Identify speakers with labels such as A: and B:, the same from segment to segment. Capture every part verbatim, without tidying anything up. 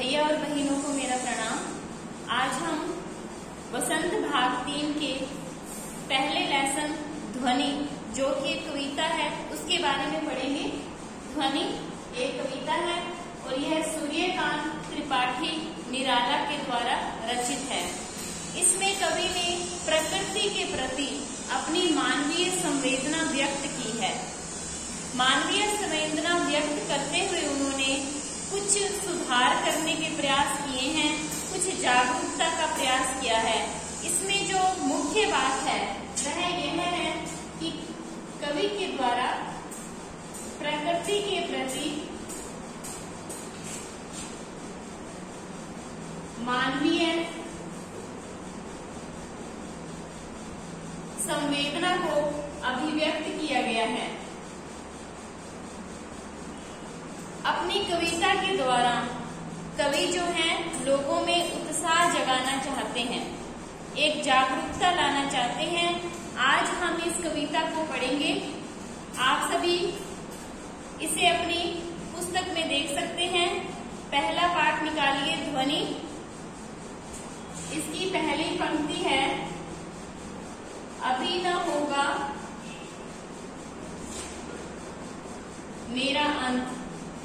A: भैया और बहनों को मेरा प्रणाम। आज हम वसंत भाग तीन के पहले लेसन ध्वनि, जो कि एक कविता है, उसके बारे में पढ़ेंगे। ध्वनि एक कविता है और यह सूर्यकांत त्रिपाठी निराला के द्वारा रचित है। इसमें कवि ने प्रकृति के प्रति अपनी मानवीय संवेदना व्यक्त की है। मानवीय संवेदना व्यक्त करते हुए उन्होंने कुछ सुधार करने के प्रयास किए हैं, कुछ जागरूकता का प्रयास किया है। इसमें जो मुख्य बात है वह यह है कि कवि के द्वारा प्रकृति के प्रति मानवीय संवेदना को अभिव्यक्त किया गया है। अपनी कविता के द्वारा कवि जो है लोगों में उत्साह जगाना चाहते हैं, एक जागरूकता लाना चाहते हैं। आज हम इस कविता को पढ़ेंगे। आप सभी इसे अपनी पुस्तक में देख सकते हैं। पहला पाठ निकालिए, ध्वनि। इसकी पहली पंक्ति है, अभी न होगा मेरा अंत।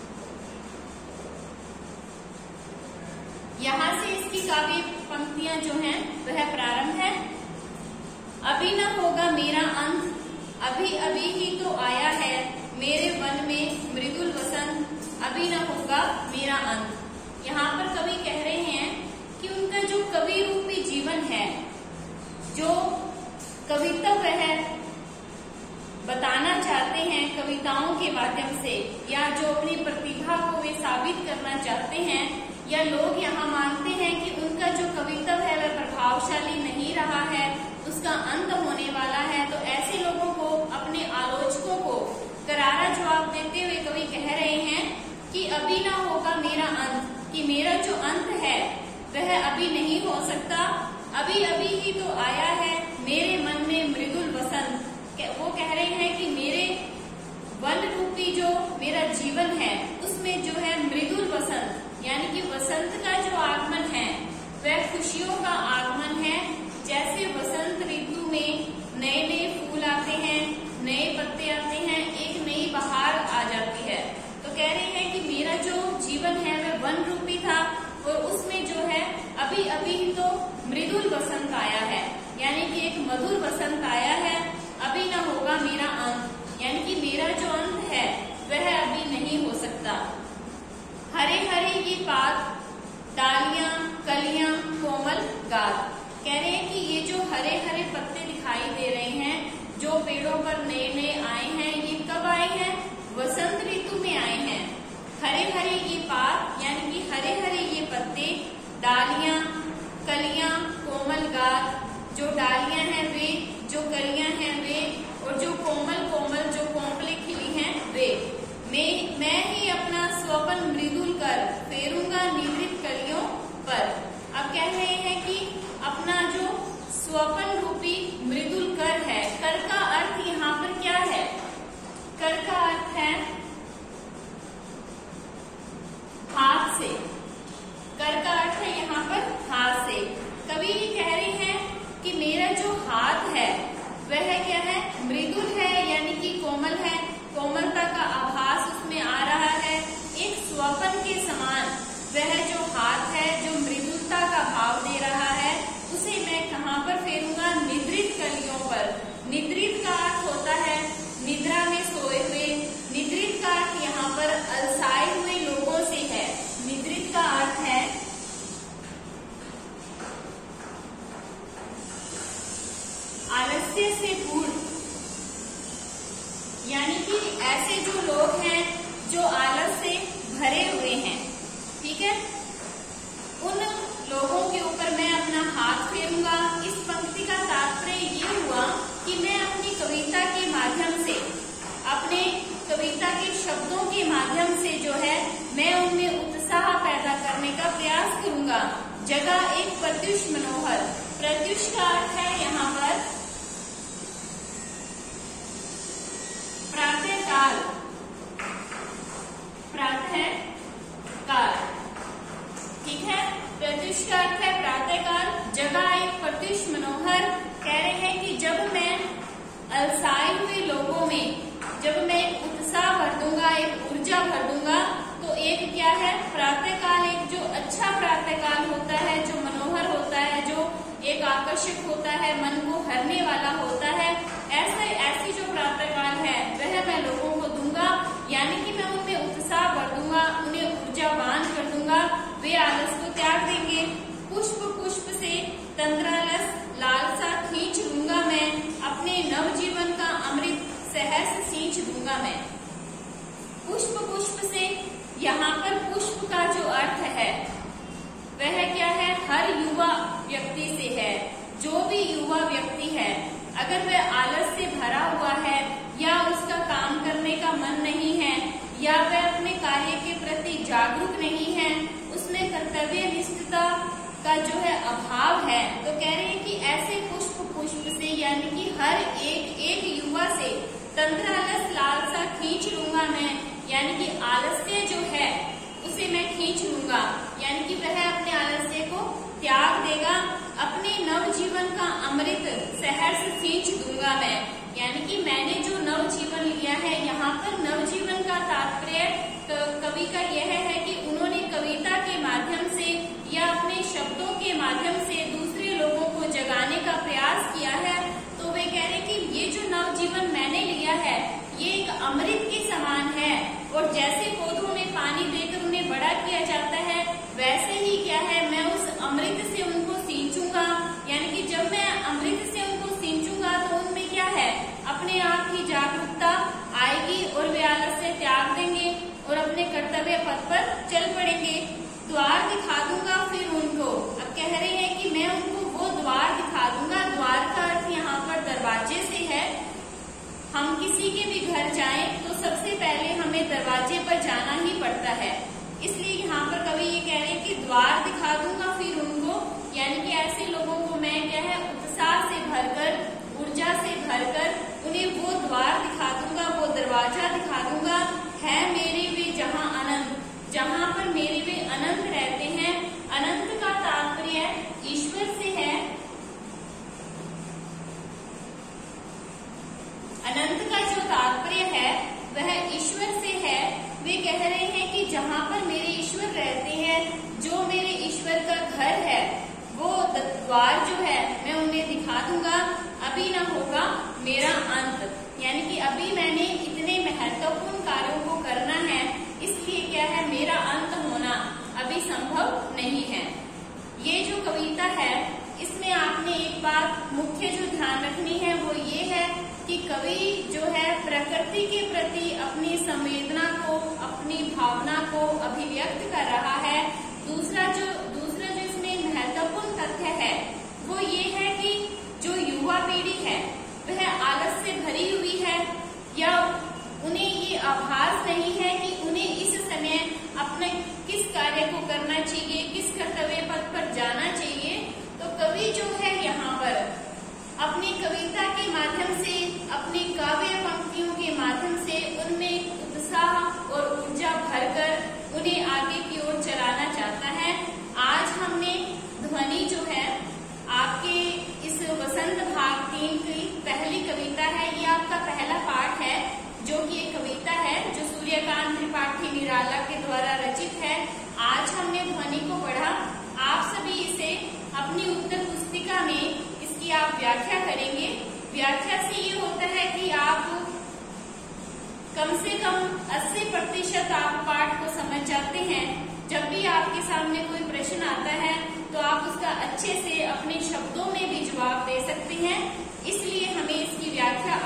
A: यहां से इसकी काव्य पंक्तियां जो हैं वह प्रारंभ है। अभी न होगा मेरा अंत, अभी अभी ही तो आया है मेरे वन में मृदुल वसंत, अभी न होगा मेरा अंत। यहाँ पर कवि कह रहे हैं कि उनका जो कवि रूपी जीवन है, जो कवित्व है बताना चाहते हैं कविताओं के माध्यम से, या जो अपनी प्रतिभा को वे साबित करना चाहते हैं, या लोग यहाँ मानते हैं कि उनका जो कवित्व है वह प्रभावशाली नहीं रहा है, उसका अंत होने वाला है, तो ऐसे लोगों को, अपने आलोचकों को करारा जवाब देते हुए कवि कह रहे हैं कि अभी ना होगा मेरा अंत, कि मेरा जो अंत है वह अभी नहीं हो सकता, अभी अभी ही तो आया है मेरे मन में मृदुल वसंत। वो कह रहे हैं कि मेरे वन रूपी जो मेरा जीवन है उसमें जो है मृदुल वसंत, यानी कि वसंत का जो आगमन है वह खुशियों का आगमन है। जैसे वसंत ऋतु में नए नए फूल आते हैं, नए पत्ते आते हैं, एक नई बहार आ जाती है, तो कह रहे हैं कि मेरा जो जीवन है वह वन रूपी था और उसमें जो है अभी अभी ही तो मृदुल वसंत आया है, यानी कि एक मधुर वसंत आया है। अभी न होगा मेरा अंत, यानी कि मेरा जो अंत है वह अभी नहीं हो सकता। हरे हरे ये पात, डालियां, कलियां, कोमल गात। कह रहे हैं कि ये जो हरे हरे पत्ते दिखाई दे रहे हैं, जो पेड़ों पर नए नए आए हैं, ये कब आए हैं? वसंत ऋतु में आए हैं। हरे हरे ये पात, यानी कि हरे हरे ये पत्ते, डालियां, कलियां, कोमल गात। जो डालियां हैं वे, जो कलियां हैं वे, और जो कोमल कोमल जो कोमलें खिली हैं वे। मैं मैं ही अपना स्वपन मृदुल कर फेरूंगा निवृत्त कलियों पर। अब कह रहे हैं कि अपना जो स्वपन रूपी मृदुल कर है, कर का अर्थ यहाँ पर क्या है? कर का अर्थ है हाथ से। कर का अर्थ है यहाँ पर हाथ से। कवि ये कह रहे हैं कि मेरा जो हाथ है वह क्या है? मृदुल है, यानी कि कोमल है, कोमलता का आभास उसमें आ रहा है। एक स्वपन के समान वह जो हाथ है, जो मृदुलता का भाव दे रहा है, उसे मैं कहाँ पर फेरूंगा? निद्रित कलियों पर। निद्रित का अर्थ होता है निद्रा में सोए हुए। निद्रित का अर्थ यहाँ पर अलसाए हुए लोगों से है। निद्रित का अर्थ है आलस्य से दूर, यानी कि ऐसे जो लोग हैं जो आलस से भरे हुए हैं, ठीक है, उन लोगों के ऊपर मैं अपना हाथ फेरूंगा। इस पंक्ति का तात्पर्य ये हुआ कि मैं अपनी कविता के माध्यम से, अपने कविता के शब्दों के माध्यम से जो है मैं उनमें उत्साह पैदा करने का प्रयास करूंगा। जगह एक प्रत्युष मनोहर। प्रत्युष का अर्थ है यहाँ पर प्रातः काल। प्रातः काल क्या है, प्रातःकाल एक जो अच्छा प्रातःकाल होता है, जो मनोहर होता है, जो एक आकर्षक होता है, मन को हरने वाला होता है, ऐसे ऐसी जो प्रातःकाल है वह मैं लोगों को दूंगा, यानी कि मैं उनमें उत्साह भर दूंगा, उन्हें ऊर्जावान कर दूंगा, वे आलस को त्याग देंगे। पुष्प पुष्प से तंद्रालस लालसा खींच लूंगा मैं, अपने नव जीवन का अमृत सहर्ष सींच दूंगा मैं। पुष्प पुष्प से यहाँ पर पुष्प का जो अर्थ है वह क्या है, हर युवा व्यक्ति से है। जो भी युवा व्यक्ति है अगर वह आलस से भरा हुआ है या उसका काम करने का मन नहीं है या वह अपने कार्य के प्रति जागरूक नहीं है, उसमें कर्तव्य निष्ठता का जो है अभाव है, तो कह रहे हैं कि ऐसे पुष्प पुष्प से यानी कि हर एक एक युवा से तंद्रालस लालसा खींच लूंगा मैं, यानी कि आलस्य जो है उसे मैं खींच लूंगा, यानी कि वह अपने आलस्य को त्याग देगा, अपने नव जीवन का अमृत सहर्ष सींच दूंगा मैं, यानी कि मैंने जो नव जीवन लिया है। यहाँ पर नव जीवन का तात्पर्य कवि का यह है कि उन्होंने कविता के माध्यम से या अपने शब्दों के माध्यम से दूसरे लोगों को जगाने का प्रयास किया है। तो वे कह रहे कि ये जो नव जीवन मैंने लिया है ये एक अमृत के समान है, और जैसे पौधों में पानी देकर उन्हें बड़ा किया जाता है वैसे ही क्या है, मैं उस अमृत से उनको सींचूंगा, यानी कि जब मैं अमृत से उनको सींचूंगा तो उनमें क्या है, अपने आप की जागरूकता आएगी और वे आलस्य त्याग देंगे और अपने कर्तव्य पथ पर चल पड़ेंगे। द्वार दिखा दूंगा फिर उनको, अब कह रहे हैं कि मैं उनको वो द्वार दिखा दूंगा। द्वार का अर्थ यहाँ पर दरवाजे से है। हम किसी के भी घर जाएं तो सबसे पहले हमें दरवाजे पर जाना ही पड़ता है, इसलिए यहाँ पर कवि ये कह रहे हैं कि द्वार दिखा दूंगा फिर उनको, यानी कि ऐसे लोगों को मैं क्या है उत्साह से भरकर, ऊर्जा से भरकर उन्हें वो द्वार दिखा दूंगा, वो दरवाजा दिखा दूंगा। है मेरे वे जहाँ अनंत, जहाँ पर मेरे वे अनंत रहते हैं। अनंत का तात्पर्य ईश्वर से है। अनंत का जो तात्पर्य है वह ईश्वर से है। वे कह रहे हैं कि जहाँ पर मेरे ईश्वर रहते हैं, जो मेरे ईश्वर का घर है, वो द्वार जो है मैं उन्हें दिखा दूंगा। अभी ना होगा मेरा अंत, यानी कि अभी मैंने इतने महत्वपूर्ण कार्यों को करना है, इसलिए क्या है मेरा अंत होना अभी संभव नहीं है। ये जो कविता है इसमें आपने एक बात मुख्य जो ध्यान रखनी है वो ये है कि कवि जो है प्रकृति के प्रति अपनी संवेदना को, अपनी भावना को अभिव्यक्त कर रहा है। दूसरा जो दूसरा जो इसमें महत्वपूर्ण तथ्य है वो ये है कि जो युवा पीढ़ी है वह आलस से भरी हुई है, या उन्हें ये आभास नहीं है कि उन्हें इस समय अपने किस कार्य को करना चाहिए, किस कर्तव्य पथ पर जाना चाहिए। तो कवि जो है यहाँ पर अपनी कविता के माध्यम से, अपनी काव्य पंक्तियों के माध्यम से उनमें उत्साह और ऊर्जा भरकर उन्हें आगे की ओर चलाना चाहता है। आज हमने ध्वनि जो है आपके इस वसंत भाग तीन की पहली कविता है, ये आपका पहला पाठ है जो कि एक कविता है जो सूर्यकांत त्रिपाठी निराला के द्वारा रचित है। आज हमने ध्वनि को पढ़ा। आप सभी इसे अपनी उत्तर पुस्तिका में इसकी आप व्याख्या करेंगे। व्याख्या से ये होता है कि आप कम से कम अस्सी प्रतिशत आप पाठ को समझ जाते हैं। जब भी आपके सामने कोई प्रश्न आता है तो आप उसका अच्छे से अपने शब्दों में भी जवाब दे सकते हैं, इसलिए हमें इसकी व्याख्या